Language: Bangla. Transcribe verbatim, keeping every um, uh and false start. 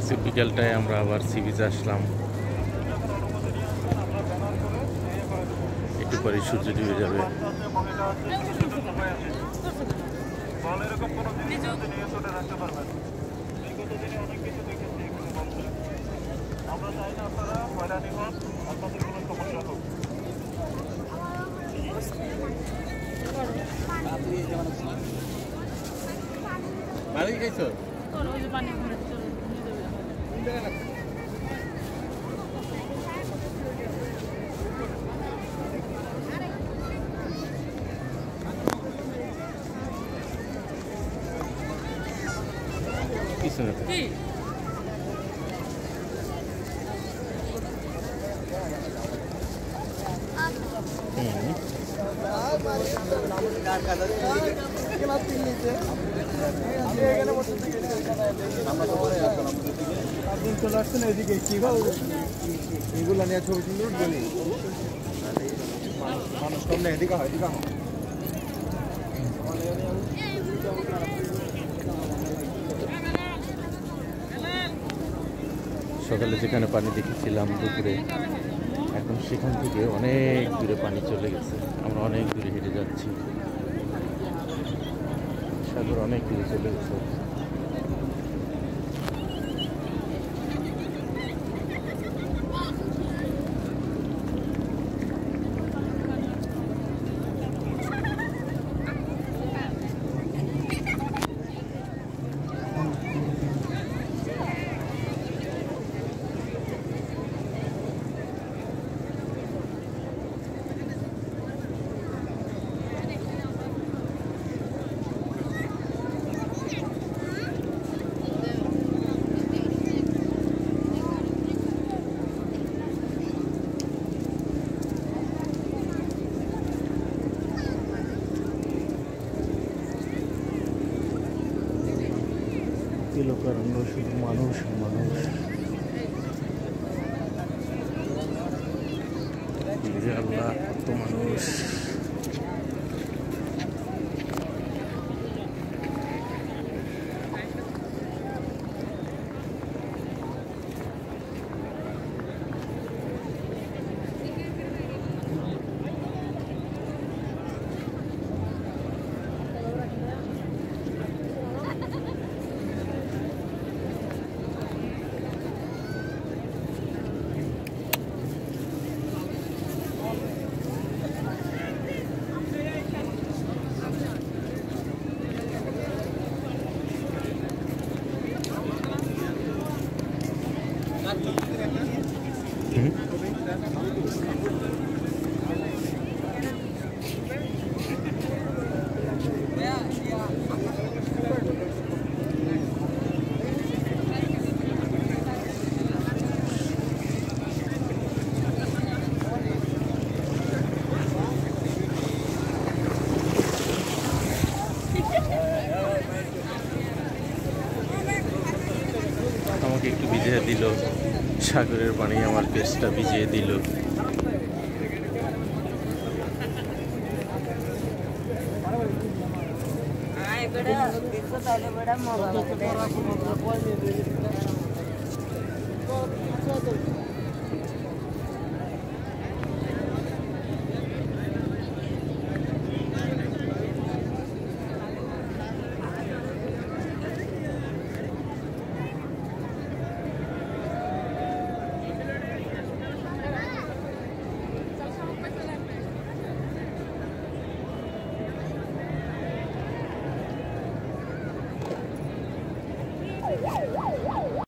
আজকে বিকালটায় আমরা আবার সি বিচে আসলাম। একটু পরে সূর্য ডুবে যাবে। বাড়ি খাইছো? পিছনে চলে আসছেন এদিকে কি এগুলো নিয়ে ছবি তুলে বলি মানুষ কম নেই এদিকে হয় এদিকে সকালে যেখানে পানি দেখেছিলাম দুপুরে, এখন সেখান থেকে অনেক দূরে পানি চলে গেছে। আমরা অনেক দূরে হেঁটে যাচ্ছি, সাগর অনেক দূরে চলে গেছে। লোকারণ্য শুধু মানুষ মানুষ। আল্লাহ কত মানুষ। আমাকে একটু ভিজিয়ে দিল সাগরের পানি, আমার পেটটা ভিজিয়ে দিল। Wow, wow, wow.